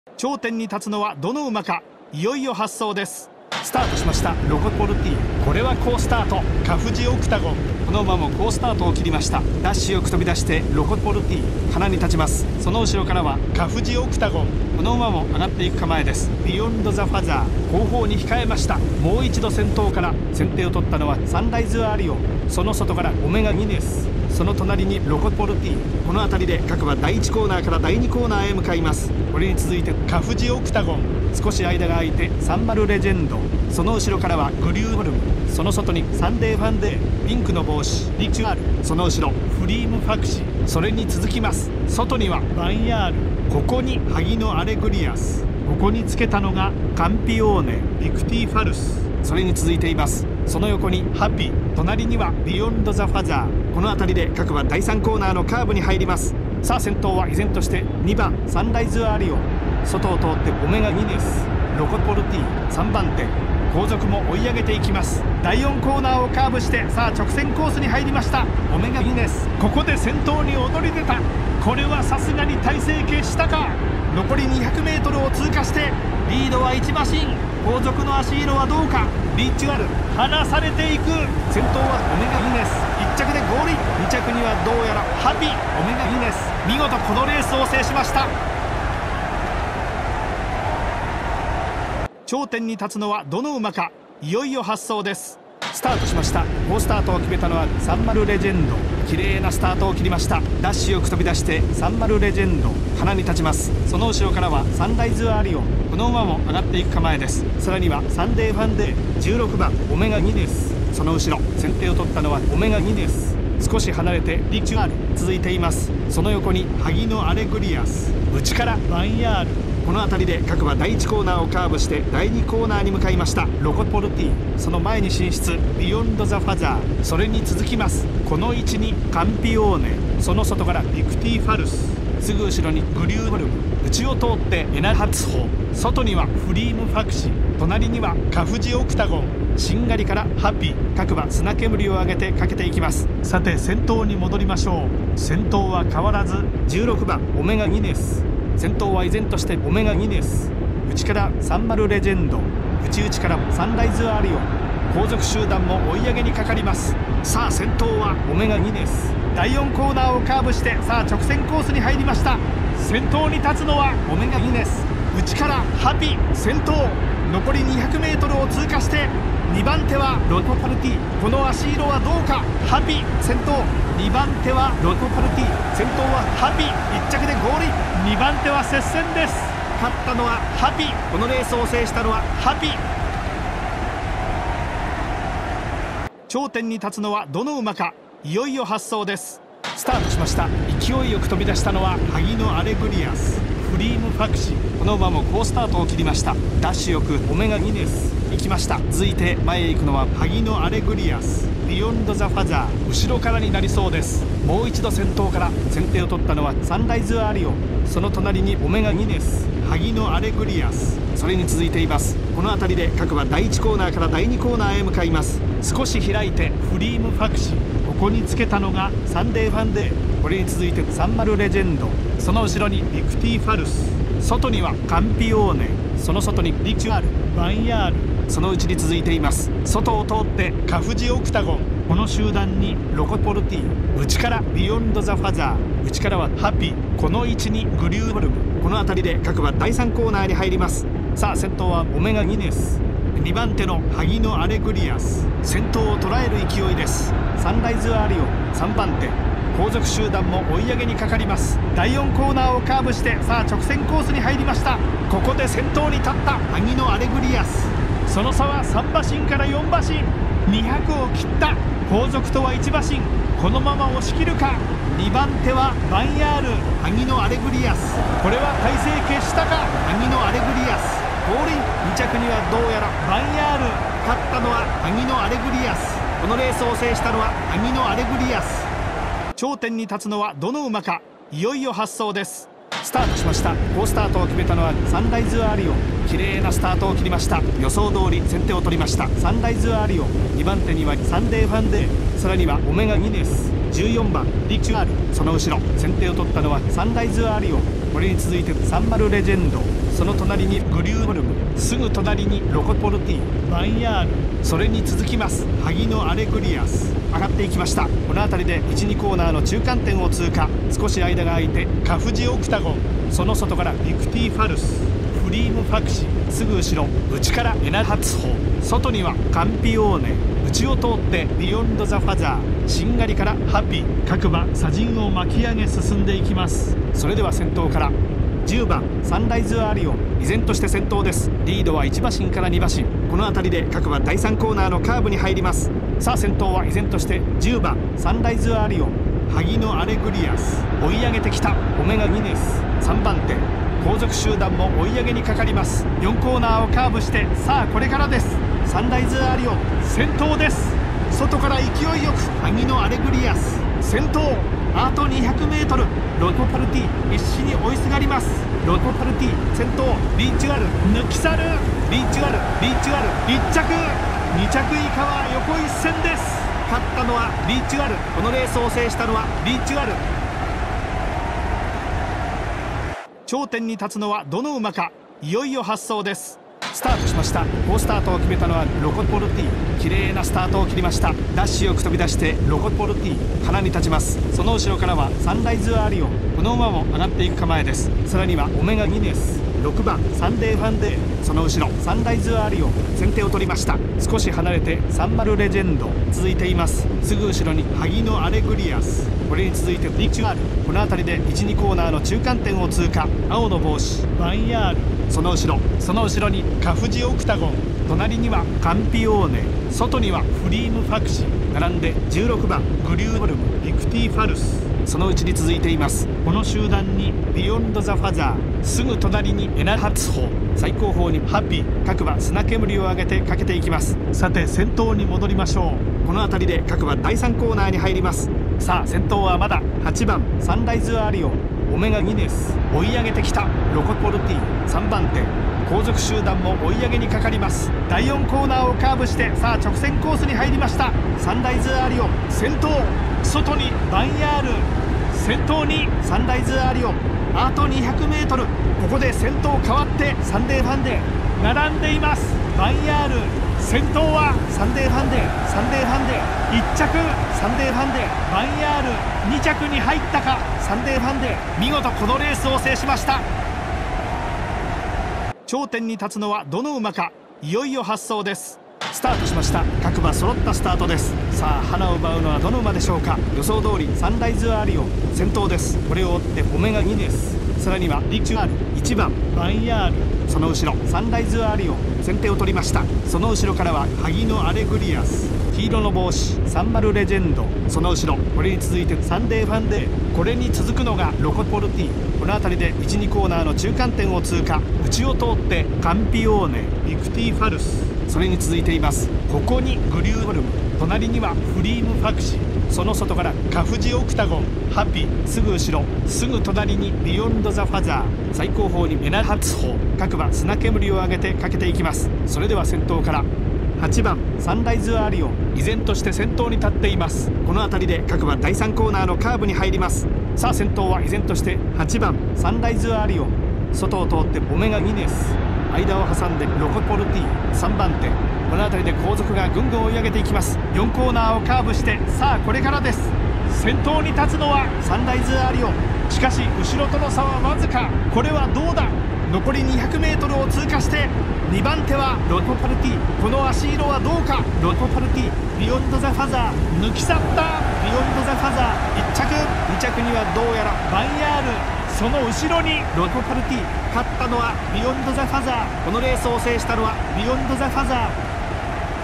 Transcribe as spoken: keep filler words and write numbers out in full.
頂点に立つのはどの馬か。いよいよ発走です。スタートしました。ロコポルティ、これは好スタート。カフジオクタゴン、この馬も好スタートを切りました。ダッシュよく飛び出してロコポルティ、鼻に立ちます。その後ろからはカフジオクタゴン、この馬も上がっていく構えです。ビヨンドザファザー、後方に控えました。もう一度先頭から先手を取ったのはサンライズアリオン、その外からオメガギネス、その隣にロコポルティ。この辺りで各馬だいいちコーナーからだいにコーナーへ向かいます。これに続いてカフジオクタゴン、少し間が空いてサンマルレジェンド、その後ろからはグリューホルム、その外にサンデーファンデー、ピンクの帽子リチュアル、その後ろフリームファクシ、それに続きます。外にはバンヤール、ここにハギノアレグリアス、ここにつけたのがカンピオーネ、ビクティファルス、それに続いています。その横にハピ、隣にはビヨンドザファザー。この辺りで各馬だいさんコーナーのカーブに入ります。さあ先頭は依然としてにばんサンライズアリオン、外を通ってオメガギネス、ロコポルティさんばん手、後続も追い上げていきます。だいよんコーナーをカーブしてさあ直線コースに入りました。オメガギネス、ここで先頭に躍り出た。これはさすがに体勢決したか。残り にひゃくメートル を通過してリードはいち馬身、後続の足色はどうか。リチュアル離されていく。先頭はオメガギネス、いっ着でゴールイン、に着にはどうやらハピ、オメガギネス、見事このレースを制しました。頂点に立つのはどの馬か。いよいよ発走です。スタートしました。好スタートを決めたのはサンマルレジェンド、綺麗なスタートを切りました。ダッシュよく飛び出してサンマルレジェンド、鼻に立ちます。その後ろからはサンライズアリオン、この馬も上がっていく構えです。さらにはサンデーファンデー、じゅうろくばんオメガギネス、その後ろ先手を取ったのはオメガギネス、少し離れてリチュアル続いています。その横にハギノアレグリアス、内からバンヤール、この辺りで各馬だいいちコーナーをカーブしてだいにコーナーに向かいました。ロコポルティ、その前に進出ビヨンドザファザー、それに続きます。この位置にカンピオーネ、その外からビクティファルス、すぐ後ろにグリューホルム、内を通ってエナハツホ、外にはフリームファクシ、隣にはカフジオクタゴン、しんがりからハピ、各馬砂煙を上げてかけていきます。さて先頭に戻りましょう。先頭は変わらずじゅうろくばんオメガギネス、先頭は依然としてオメガギネス、内からサンマルレジェンド、内々からサンライズアリオン、後続集団も追い上げにかかります。さあ先頭はオメガギネス、だいよんコーナーをカーブしてさあ直線コースに入りました。先頭に立つのはオメガギネス、内からハピ先頭、残り にひゃくメートル を通過してにばん手はロコポルティ、この足色はどうか。ハピ先頭、にばん手はロコポルティ、先頭はハピ、いっ着でゴールイン、にばん手は接戦です。勝ったのはハピ、このレースを制したのはハピ。頂点に立つのはどの馬か。いよいよ発走です。スタートしました。勢いよく飛び出したのはハギノアレグリアス、フリームファクシ、この馬も好スタートを切りました。ダッシュよくオメガギネス行きました。続いて前へ行くのはハギノアレグリアス、ビヨンドザファザー、後ろからになりそうです。もう一度先頭から先手を取ったのはサンライズアリオン、その隣にオメガギネス、ハギノアレグリアス、それに続いています。この辺りで各馬だいいちコーナーからだいにコーナーへ向かいます。少し開いてフリームファクシ、ここにつけたのがサンデーファンデー、これに続いてサンマルレジェンド、その後ろにビクティファルス、外にはカンピオーネ、その外にリチュアル、バンヤール、そのうちに続いています。外を通ってカフジオクタゴン、この集団にロコポルティ、内からビヨンドザファザー、内からはハピ、この位置にグリューホルム、この辺りで各馬だいさんコーナーに入ります。さあ先頭はオメガギネス、にばん手のハギノアレグリアス、先頭を捉える勢いです。サンライズアリオンさんばん手、後続集団も追い上げにかかります。だいよんコーナーをカーブしてさあ直線コースに入りました。ここで先頭に立ったハギノアレグリアス、その差はさん馬身からよん馬身、にひゃくを切った。後続とはいち馬身、このまま押し切るか。にばん手はバンヤール、ハギノアレグリアス、これは体勢決したか。ハギノアレグリアスゴールイン、に着にはどうやらバンヤール、勝ったのはハギノアレグリアス、このレースを制したのはハギノアレグリアス。頂点に立つのはどの馬か。いよいよ発走です。スタートしました。好スタートを決めたのはサンライズアリオン、綺麗なスタートを切りました。予想通り先手を取りましたサンライズアリオン、にばん手にはサンデーファンデー、さらにはオメガギネス、じゅうよんばんリチュアル、その後ろ先手を取ったのはサンライズアリオン、これに続いてサンマルレジェンド、 その隣にグリューホルム、すぐ隣にロコポルティ、バンヤール、それに続きます萩のアレグリアス。上がっていきました。この辺りでいちにコーナーの中間点を通過。少し間が空いてカフジオクタゴン、その外からビクティファルス、フリームファクシ、すぐ後ろ内からエナハツホ、外にはカンピオーネ、内を通ってビヨンド・ザ・ファザー、しんがりからハピ、各馬砂陣を巻き上げ進んでいきます。それでは先頭からじゅうばんサンライズ・アリオン、依然として先頭です。リードはいち馬身からに馬身。この辺りで各馬だいさんコーナーのカーブに入ります。さあ先頭は依然としてじゅうばんサンライズ・アリオン、萩のアレグリアス、追い上げてきたオメガギネス、さんばん手、後続集団も追い上げにかかります。よんコーナーをカーブして、さあこれからです。サンライズ・アリオン先頭です。外から勢いよく萩のアレグリアス先頭。あと にひゃくメートル、ロコパルティ必死に追いすがります。ロコパルティ先頭、リーチュアル抜き去る、リーチュアルリーチュアルいっ着、に着以下は横一線です。勝ったのはリーチュアル、このレースを制したのはリーチュアル。頂点に立つのはどの馬か、いよいよ発走です。スタートしました。好スタートを決めたのはロコポルティ、綺麗なスタートを切りました。ダッシュよく飛び出してロコポルティ鼻に立ちます。その後ろからはサンライズ・アリオン、この馬も上がっていく構えです。さらにはオメガギネス、ろくばんサンデーファンデー、その後ろサンライズ・アリオン先手を取りました。少し離れてサンマルレジェンド続いています。すぐ後ろに萩のアレグリアス、これに続いてリチュアル、この辺りでいちにコーナーの中間点を通過。青の帽子バンヤール、その後ろその後ろにカフジオクタゴン、隣にはカンピオーネ、外にはフリームファクシ、並んでじゅうろくばんグリューホルム、ビクティファルス、そのうちに続いています。この集団にビヨンド・ザ・ファザー、すぐ隣にエナハツホ、最後方にハピ、各馬砂煙を上げてかけていきます。さて先頭に戻りましょう。この辺りで各馬だいさんコーナーに入ります。さあ先頭はまだはちばんサンライズ・アリオン、オメガギネス追い上げてきたロコポルティさんばん手、後続集団も追い上げにかかります。だいよんコーナーをカーブして、さあ直線コースに入りました。サンライズ・アリオン先頭、外にバンヤール、先頭にサンライズ・アリオン、あと にひゃくメートル、ここで先頭変わってサンデーファンデー並んでいます。バンヤール先頭はサンデーファンデー、サンデーファンデーいっ着、サンデーファンデー、バンヤールに着に入ったか、サンデーファンデー見事このレースを制しました。頂点に立つのはどの馬か、いよいよ発走です。スタートしました。各馬揃ったスタートです。さあ花を奪うのはどの馬でしょうか。予想通りサンライズ・アリオン先頭です。これを追ってオメガギネス、さらにはリチュアルいちばんバンヤール、その後ろサンライズ・アリオン先手を取りました。その後ろからは萩のアレグリアス、黄色の帽子サンマルレジェンド、その後ろこれに続いてサンデーファンデー、これに続くのがロコポルティ、この辺りでいちにコーナーの中間点を通過。内を通ってカンピオーネ、ビクティファルス、それに続いています。ここにグリューホルム、隣にはフリームファクシ、その外からカフジオクタゴン、ハピ、すぐ後ろすぐ隣にビヨンド・ザ・ファザー、最後方にエナハツホ、各馬砂煙を上げてかけていきます。それでは先頭からはちばんサンライズ・アリオン依然として先頭に立っています。この辺りで各馬だいさんコーナーのカーブに入ります。さあ先頭は依然としてはちばんサンライズ・アリオン、外を通ってオメガギネス、間を挟んでロコポルティさんばん手、この辺りで後続がぐんぐん追い上げていきます。よんコーナーをカーブして、さあこれからです。先頭に立つのはサンライズ・アリオン、しかし後ろとの差はわずか。これはどうだ。残り にひゃくメートル を通過してにばん手はロコパルティ、この足色はどうか。ロコパルティビヨンド・ザ・ファザー抜き去った。ビヨンド・ザ・ファザーいっ着、に着にはどうやらバンヤール、その後ろにロコパルティ、勝ったのはビヨンド・ザ・ファザー、このレースを制したのはビヨンド・ザ・ファザー。